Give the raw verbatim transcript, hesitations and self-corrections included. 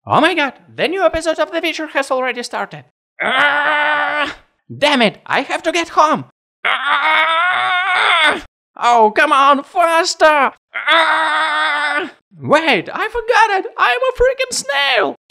Oh my god, the new episode of the feature has already started. Ah! Damn it, I have to get home. Ah! Oh, come on, faster! Ah! Wait, I forgot it! I'm a freaking snail!